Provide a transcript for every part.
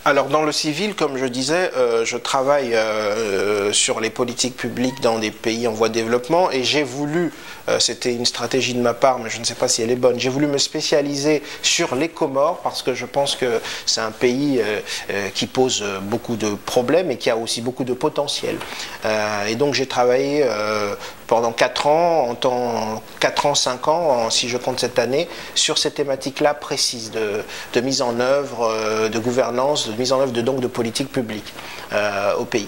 Alors dans le civil, comme je disais, je travaille sur les politiques publiques dans des pays en voie de développement et j'ai voulu, c'était une stratégie de ma part, mais je ne sais pas si elle est bonne, j'ai voulu me spécialiser sur les Comores parce que je pense que c'est un pays qui pose beaucoup de problèmes et qui a aussi beaucoup de potentiel. Et donc j'ai travaillé pendant 4 ans, 5 ans, si je compte cette année, sur ces thématiques-là précises de mise en œuvre, de gouvernance, de mise en œuvre de politique publique au pays.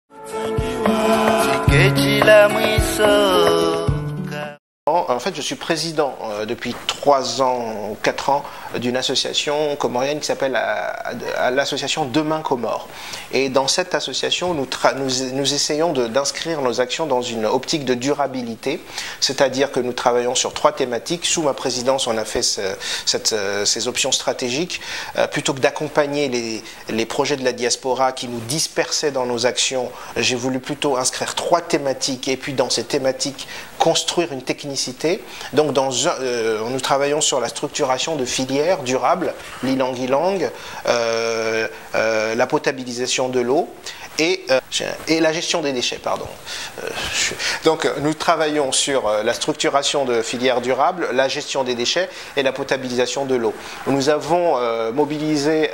En fait, je suis président depuis 3 ans ou 4 ans d'une association comorienne qui s'appelle l'association Demain Comores. Et dans cette association, nous essayons d'inscrire nos actions dans une optique de durabilité, c'est-à-dire que nous travaillons sur 3 thématiques. Sous ma présidence, on a fait ces options stratégiques. Plutôt que d'accompagner les projets de la diaspora qui nous dispersaient dans nos actions, j'ai voulu plutôt inscrire 3 thématiques et puis dans ces thématiques construire une technicité. Donc nous travaillons sur la structuration de filières durables, l'ilang-ilang, la potabilisation de l'eau et la gestion des déchets, pardon. Donc nous travaillons sur la structuration de filières durables, la gestion des déchets et la potabilisation de l'eau. Nous avons mobilisé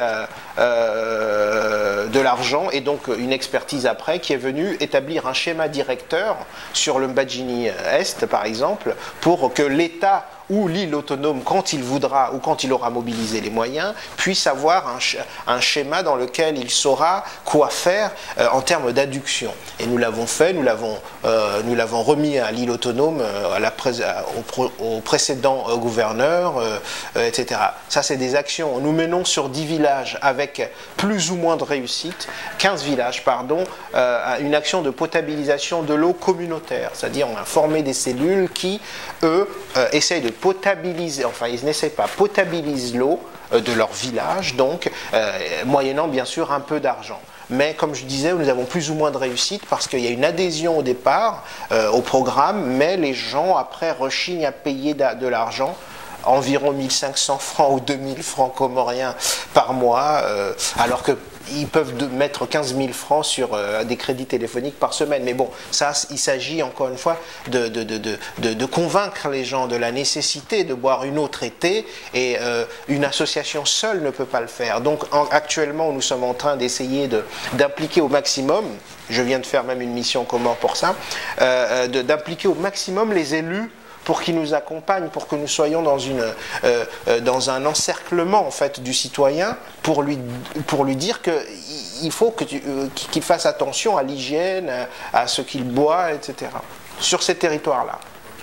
de l'argent et donc une expertise après qui est venue établir un schéma directeur sur le Mbadjini Est par exemple pour que l'État ou l'île autonome, quand il voudra ou quand il aura mobilisé les moyens, puisse avoir un schéma dans lequel il saura quoi faire en termes d'adduction. Et nous l'avons fait, nous l'avons remis à l'île autonome, au précédent gouverneur, etc. Ça, c'est des actions. Nous menons sur 10 villages avec plus ou moins de réussite, 15 villages, pardon, une action de potabilisation de l'eau communautaire. C'est-à-dire, on a formé des cellules qui, eux, essayent de potabiliser, enfin ils n'essaient pas, potabilisent l'eau de leur village, donc moyennant bien sûr un peu d'argent. Mais comme je disais, nous avons plus ou moins de réussite parce qu'il y a une adhésion au départ au programme, mais les gens après rechignent à payer de l'argent, environ 1500 francs ou 2000 francs comoriens par mois, alors qu'ils peuvent mettre 15 000 francs sur des crédits téléphoniques par semaine. Mais bon, ça, il s'agit encore une fois de convaincre les gens de la nécessité de boire une eau traitée et une association seule ne peut pas le faire. Donc actuellement, nous sommes en train d'essayer d'impliquer au maximum, je viens de faire même une mission Comores pour ça, d'impliquer au maximum les élus pour qu'ils nous accompagnent, pour que nous soyons dans un encerclement en fait du citoyen, pour lui dire qu'il faut qu'il fasse attention à l'hygiène, à ce qu'il boit, etc. Sur ces territoires-là.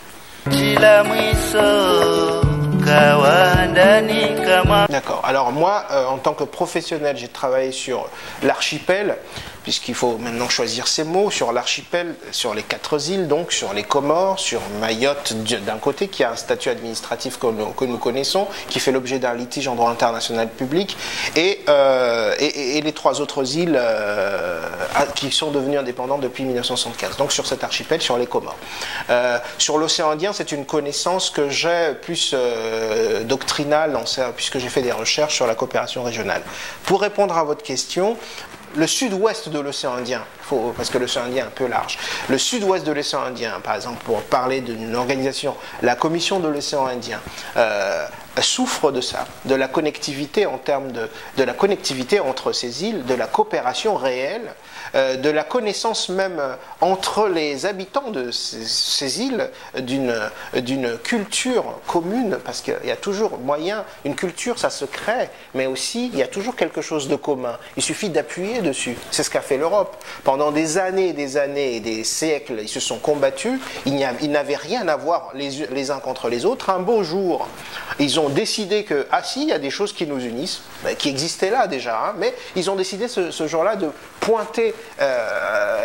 D'accord. Alors moi, en tant que professionnel, j'ai travaillé sur l'archipel, puisqu'il faut maintenant choisir ces mots, sur l'archipel, sur les 4 îles, donc sur les Comores, sur Mayotte d'un côté, qui a un statut administratif que nous connaissons, qui fait l'objet d'un litige en droit international public, et les 3 autres îles qui sont devenues indépendantes depuis 1975. Donc sur cet archipel, sur les Comores. Sur l'océan Indien, c'est une connaissance que j'ai plus doctrinale, puisque j'ai fait des recherches sur la coopération régionale. Pour répondre à votre question, le sud-ouest de l'océan Indien, parce que l'océan Indien est un peu large, le sud-ouest de l'océan Indien, par exemple, pour parler d'une organisation, la Commission de l'océan Indien, souffre de ça, de la connectivité en termes de la connectivité entre ces îles, de la coopération réelle, de la connaissance même entre les habitants de ces îles, d'une culture commune, parce qu'il y a toujours moyen, une culture ça se crée, mais aussi il y a toujours quelque chose de commun. Il suffit d'appuyer dessus. C'est ce qu'a fait l'Europe. Pendant des années et des siècles, ils se sont combattus, ils n'avaient rien à voir les uns contre les autres. Un beau jour, ils ont décidé que, ah si, il y a des choses qui nous unissent, qui existaient là déjà, hein, mais ils ont décidé ce jour-là de pointer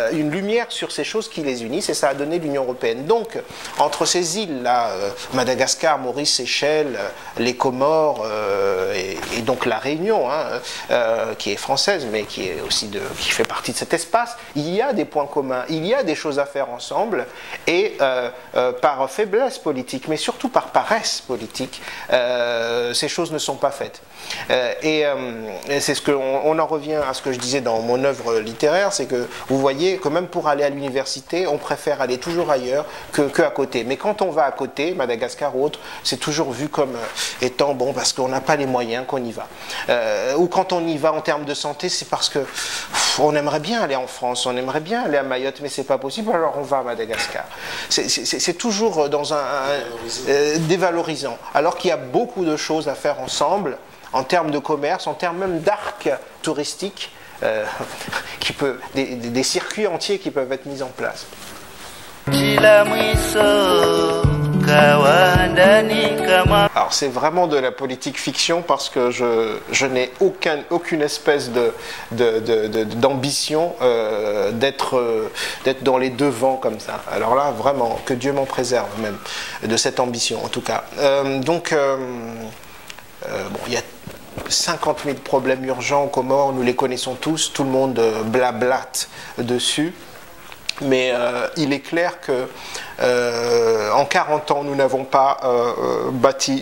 une lumière sur ces choses qui les unissent, et ça a donné l'Union européenne. Donc, entre ces îles-là, Madagascar, Maurice, Seychelles, les Comores, et donc la Réunion, qui est française, mais qui fait partie de cet espace, il y a des points communs, il y a des choses à faire ensemble, et par faiblesse politique, mais surtout par paresse politique, ces choses ne sont pas faites. Et c'est ce que on en revient à ce que je disais dans mon œuvre littéraire, c'est que vous voyez que même pour aller à l'université, on préfère aller toujours ailleurs que à côté. Mais quand on va à côté, Madagascar ou autre, c'est toujours vu comme étant bon parce qu'on n'a pas les moyens qu'on y va. Ou quand on y va en termes de santé, c'est parce que on aimerait bien aller en France, on aimerait bien aller à Mayotte, mais c'est pas possible, alors on va à Madagascar. C'est toujours dans dévalorisant, alors qu'il y a beaucoup de choses à faire ensemble, en termes de commerce, en termes même d'arc touristique, des circuits entiers qui peuvent être mis en place. Alors c'est vraiment de la politique fiction parce que je n'ai aucune espèce d'ambition d'être dans les devants comme ça. Alors là, vraiment, que Dieu m'en préserve même de cette ambition en tout cas. Il y a 50 000 problèmes urgents aux Comores, nous les connaissons tous, tout le monde blablate dessus. Mais il est clair que en 40 ans, nous n'avons pas bâti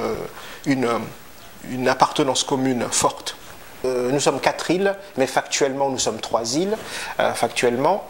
une appartenance commune forte. Nous sommes 4 îles, mais factuellement, nous sommes 3 îles. Factuellement.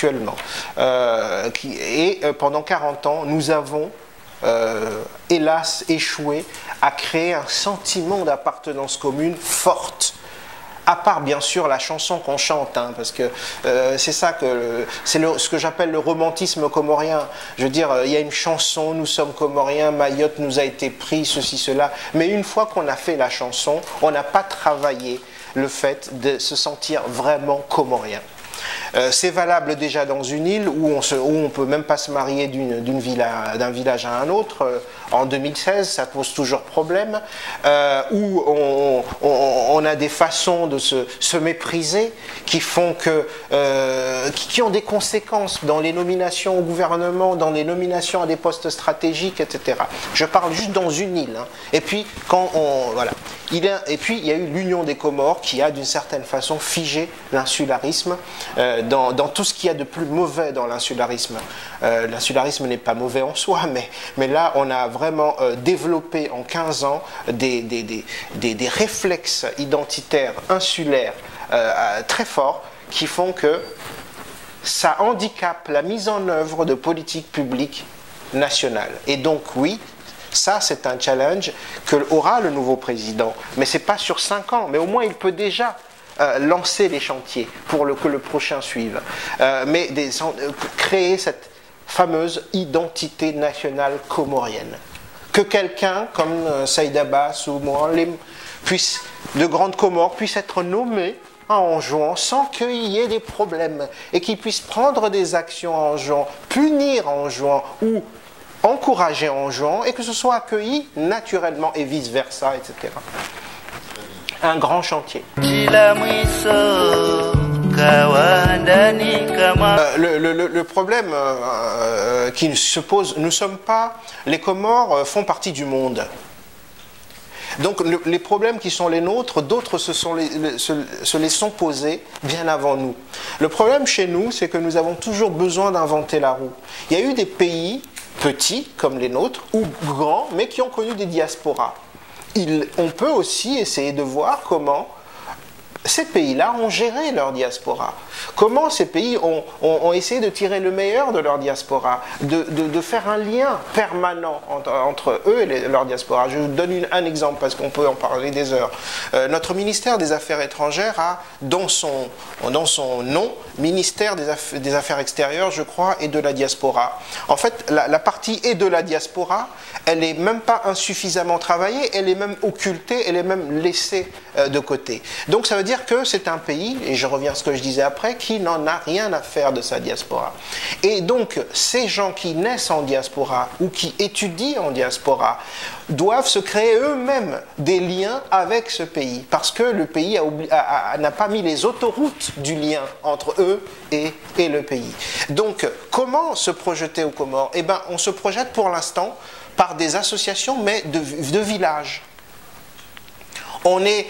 Et pendant 40 ans, nous avons hélas échoué à créer un sentiment d'appartenance commune forte. À part bien sûr la chanson qu'on chante, parce que c'est ça que ce que j'appelle le romantisme comorien. Je veux dire, il y a une chanson, nous sommes comoriens, Mayotte nous a été pris, ceci, cela. Mais une fois qu'on a fait la chanson, on n'a pas travaillé le fait de se sentir vraiment comorien. C'est valable déjà dans une île où on ne peut même pas se marier d'un village à un autre. En 2016, ça pose toujours problème. Où on a des façons de se mépriser qui font qui ont des conséquences dans les nominations au gouvernement, dans les nominations à des postes stratégiques, etc. Je parle juste dans une île. Et puis voilà. Et puis il y a eu l'Union des Comores qui a d'une certaine façon figé l'insularisme dans tout ce qu'il y a de plus mauvais dans l'insularisme. L'insularisme n'est pas mauvais en soi, mais là on a vraiment développé en 15 ans des réflexes identitaires insulaires très forts qui font que ça handicape la mise en œuvre de politiques publiques nationales. Et donc oui, ça, c'est un challenge qu'aura le nouveau président. Mais ce n'est pas sur 5 ans, mais au moins il peut déjà lancer les chantiers pour que le prochain suive. Créer cette fameuse identité nationale comorienne. Que quelqu'un comme Saïd Abbas ou Mohalim de Grande Comore puisse être nommé à Anjouan sans qu'il y ait des problèmes et qu'il puisse prendre des actions à Anjouan, punir Anjouan ou encourager Anjouan et que ce soit accueilli naturellement et vice-versa, etc. Un grand chantier. Le problème qui se pose, les Comores font partie du monde. Donc les problèmes qui sont les nôtres, d'autres se les sont posés bien avant nous. Le problème chez nous, c'est que nous avons toujours besoin d'inventer la roue. Il y a eu des pays petits comme les nôtres, ou grands, mais qui ont connu des diasporas. On peut aussi essayer de voir comment ces pays-là ont géré leur diaspora. Comment ces pays ont essayé de tirer le meilleur de leur diaspora, de faire un lien permanent entre eux et leur diaspora. Je vous donne un exemple parce qu'on peut en parler des heures. Notre ministère des Affaires étrangères a dans son nom ministère des Affaires extérieures, je crois, et de la diaspora. En fait, la partie et de la diaspora, elle n'est même pas insuffisamment travaillée, elle est même occultée, elle est même laissée de côté. Donc ça veut dire que c'est un pays, et je reviens à ce que je disais après, qui n'en a rien à faire de sa diaspora. Et donc, ces gens qui naissent en diaspora ou qui étudient en diaspora doivent se créer eux-mêmes des liens avec ce pays, parce que le pays n'a pas mis les autoroutes du lien entre eux eux et le pays. Donc, comment se projeter aux Comores? Eh bien, on se projette pour l'instant par des associations, mais de villages. On est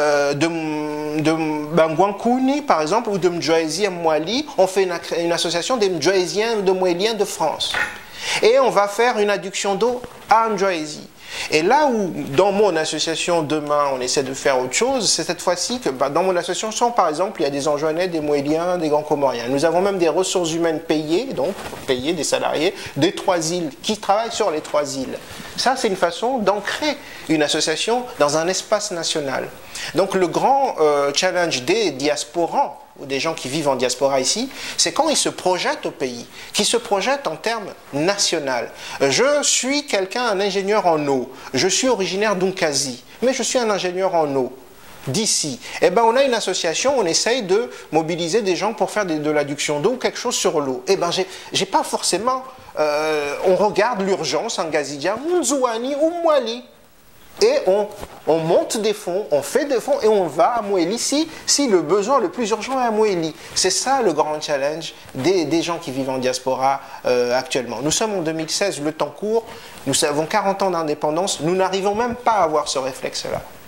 de Bangouankouni, par exemple, ou de Mdjoézi à Mouali, on fait une association des Mdjoéziens ou de Mouéliens de France. Et on va faire une adduction d'eau à Mdjoézi. Et là où, dans mon association, demain, on essaie de faire autre chose, c'est cette fois-ci que, dans mon association, par exemple, il y a des Anjouanais, des Mouéliens, des Grands Comoriens. Nous avons même des ressources humaines payées, donc payées des salariés, des 3 îles, qui travaillent sur les 3 îles. Ça, c'est une façon d'ancrer une association dans un espace national. Donc le grand challenge des diasporans, ou des gens qui vivent en diaspora ici, c'est quand ils se projettent au pays, qu'ils se projettent en termes nationaux. Je suis un ingénieur en eau, je suis originaire d'Unkasi, mais je suis un ingénieur en eau d'ici. Eh bien, on a une association, on essaye de mobiliser des gens pour faire de l'adduction d'eau ou quelque chose sur l'eau. Eh bien, j'ai pas forcément... on regarde l'urgence en Gazidia, Mzouani ou Mouali. Et on monte des fonds, on fait des fonds et on va à Mouéli si le besoin le plus urgent est à Mouéli. C'est ça le grand challenge des gens qui vivent en diaspora actuellement. Nous sommes en 2016, le temps court, nous avons 40 ans d'indépendance, nous n'arrivons même pas à avoir ce réflexe-là.